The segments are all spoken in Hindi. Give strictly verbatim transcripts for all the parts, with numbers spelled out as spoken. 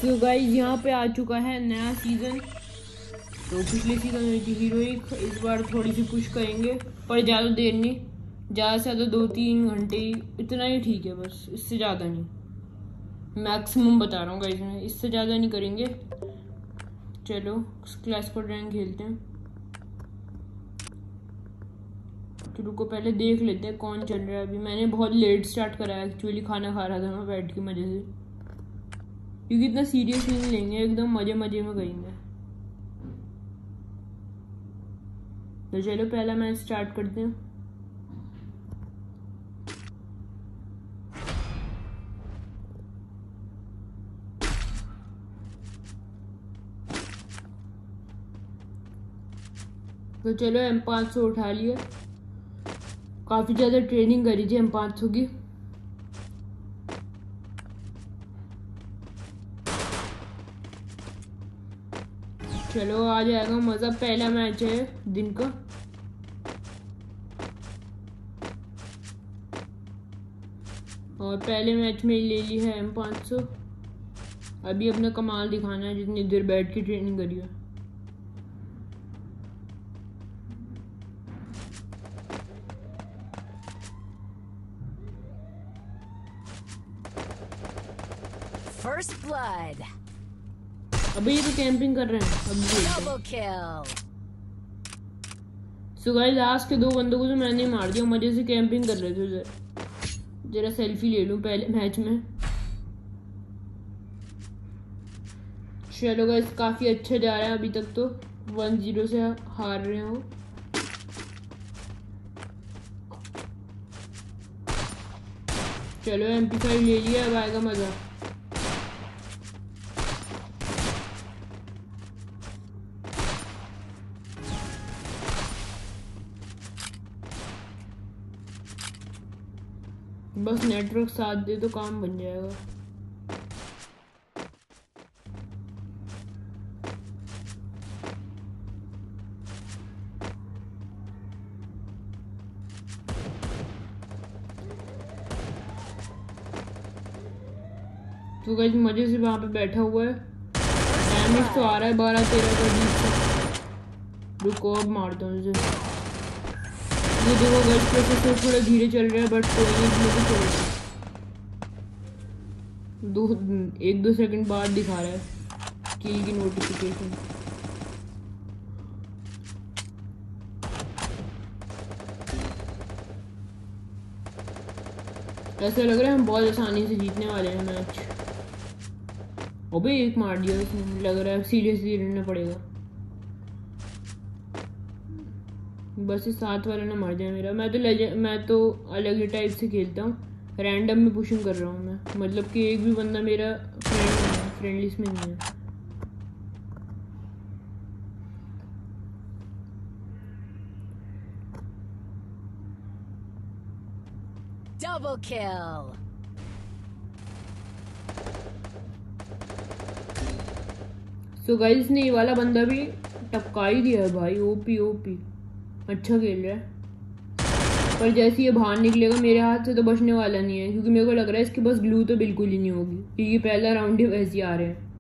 तो गाइस यहाँ पे आ चुका है नया सीजन। तो पिछले सीजन में थी हीरोइक, इस बार थोड़ी सी पुश करेंगे पर ज़्यादा देर नहीं, ज़्यादा से ज़्यादा दो तीन घंटे इतना ही ठीक है, बस इससे ज़्यादा नहीं, मैक्सिमम बता रहा हूँ गाइस मैं, इससे ज़्यादा नहीं करेंगे। चलो क्लास पर रैंक खेलते हैं। तो रुको पहले देख लेते हैं कौन चल रहा है। अभी मैंने बहुत लेट स्टार्ट करा है एक्चुअली, खाना खा रहा था मैं बैठ के मज़े से, क्योंकि इतना सीरियसली नहीं लेंगे, एकदम मज़े मज़े में करेंगे। तो चलो पहला मैच स्टार्ट करते हैं। तो चलो एम पाँच सौ उठा लिया, काफ़ी ज़्यादा ट्रेनिंग करी थी एम पाँच सौ की। चलो आ जाएगा मज़ा, पहला मैच है दिन का। और पहले मैच में ले ली है एम पाँच सौ। अभी अपना कमाल दिखाना है, जितनी देर बैठ के ट्रेनिंग करी है। First blood. अभी ये तो कैंपिंग कर रहे हैं। Double kill. So guys last के दो बंदों को तो मैंने मार दिया, मजे से कैंपिंग कर रहे थे उधर। जरा सेल्फी ले लूं पहले मैच में। चलो गाइस काफी अच्छा जा रहा है अभी तक, तो वन जीरो से हार रहे हो। चलो एम पी फाइव ले लिया, अब आएगा मजा। बस नेटवर्क साथ दे तो काम बन जाएगा। तो गाइस मजे से वहां पे बैठा हुआ है, डैमेज तो आ रहा है बारह तेरह का बीस का। रुको अब मारता हूँ इसे। ये देखो गाइस प्रोसेसर थोड़ा धीरे चल रहा है, बट कोई नहीं, तो चलेगा। दो एक दो सेकंड बाद दिखा रहा है किल की नोटिफिकेशन। ऐसा लग रहा है हम बहुत आसानी से जीतने वाले हैं मैच। अबे एक मार दिया इसने, लग रहा है सीरियसली रहना पड़ेगा। बस इस साथ वाला ना मर जाए मेरा। मैं तो ले मैं तो अलग ही टाइप से खेलता हूँ, रैंडम में पुशिंग कर रहा हूँ मैं, मतलब कि एक भी बंदा मेरा फ्रेंड नहीं है, फ्रेंड लिस्ट में नहीं है। Double kill. सो गाइस ने ये वाला बंदा भी टपका ही दिया है भाई, ओपी ओपी अच्छा खेल रहा है। पर जैसे ये बाहर निकलेगा मेरे हाथ से तो बचने वाला नहीं है, क्योंकि मेरे को लग रहा है इसके पास ग्लू तो बिल्कुल ही नहीं होगी, क्योंकि पहला राउंड ही वैसे ही आ रहे हैं।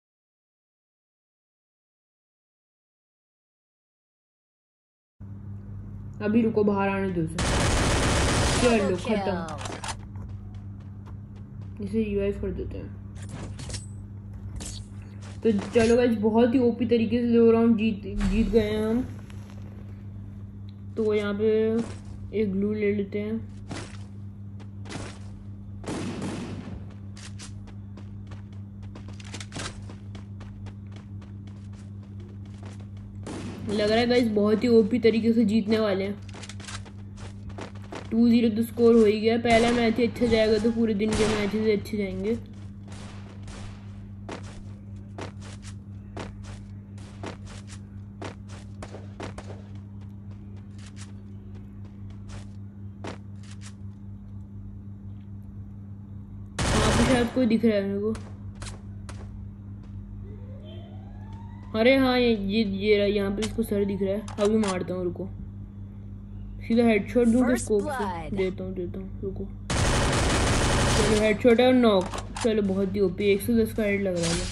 अभी रुको बाहर आने दो उसे। चलो खत्म, इसे रिवाइव कर देते हैं। तो चलो गाइस बहुत ही ओपी तरीके से दो राउंड जीत जीत गए हैं हम। तो यहाँ पे एक ग्लू ले लेते हैं। लग रहा है गाइस बहुत ही ओपी तरीके से जीतने वाले हैं। टू जीरो तो स्कोर हो ही गया। पहला मैच ही अच्छा जाएगा तो पूरे दिन के मैचेस अच्छे जाएंगे। शायद कोई दिख रहा है मेरे को। अरे हाँ ये ये ये यहाँ पे इसको सर दिख रहा है। अभी मारता हूँ, रुको सीधा हेडशॉट दूंगा, स्कोप से देता हूँ देता हूँ रुको। चलो हेडशॉट है और नॉक। चलो बहुत ही ओपी, एक सौ दस का हेड लग रहा है।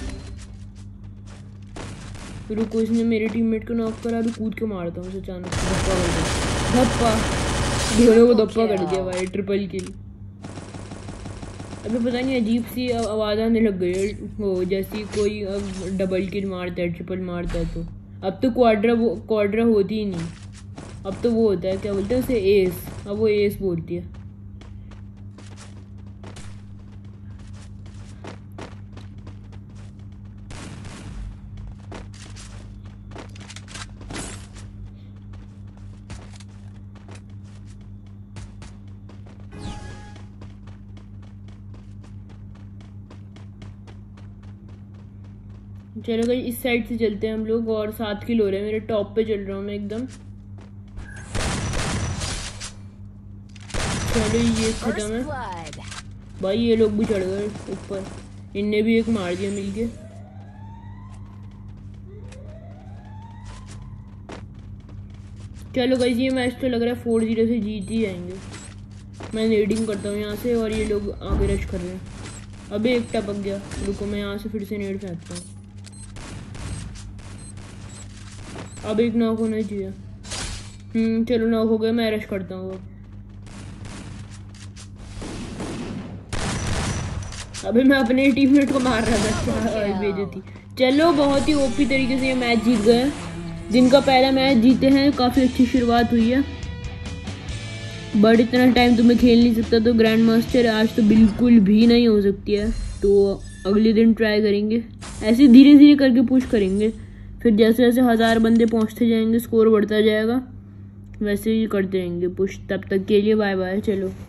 रुको, इसने मेरे टीममेट को नॉक करा, अभी कूद के मारता हूँ उसे अचानक से, धप्पा कर दिया, धप्पा, दोनों को धप्पा कर दिया भाई, ट्रिपल किल। अभी पता नहीं अजीब सी आवाज़ आने लग गई है, वो जैसी कोई अब डबल किल मारता है, ट्रिपल मारता है। तो अब तो क्वाड्रा वो क्वाड्रा होती ही नहीं, अब तो वो होता है, क्या बोलते हैं उसे, एस। अब वो एस बोलती है। चलो भाई इस साइड से चलते हैं हम लोग, और सात किल हो रहे हैं, मेरे टॉप पे चल रहा हूँ मैं एकदम। चलो ये खत्म है भाई, ये लोग भी चढ़ गए ऊपर, इनने भी एक मार दिया मिलके। चलो गाइस ये मैच तो लग रहा है फोर जीरो से जीत ही जाएंगे। मैं नेडिंग करता हूँ यहाँ से, और ये लोग आगे रश कर रहे हैं। अबे एक टपक गया, रुको मैं यहाँ से फिर से नेड फेंकता हूँ। अब एक नॉक होना चाहिए। हम्म चलो नॉक हो गया, मैं रश करता हूँ। अबे मैं अपने टीममेट को मार रहा था, बेइज्जती। चलो बहुत ही ओपी तरीके से ये मैच जीत गए, दिन का पहला मैच जीते हैं, काफ़ी अच्छी शुरुआत हुई है। बट इतना टाइम तो मैं खेल नहीं सकता, तो ग्रैंड मास्टर आज तो बिल्कुल भी नहीं हो सकती है, तो अगले दिन ट्राई करेंगे। ऐसे धीरे धीरे करके पुश करेंगे, फिर जैसे जैसे हज़ार बंदे पहुंचते जाएंगे, स्कोर बढ़ता जाएगा, वैसे ही करते रहेंगे पुश। तब तक के लिए बाय बाय। चलो।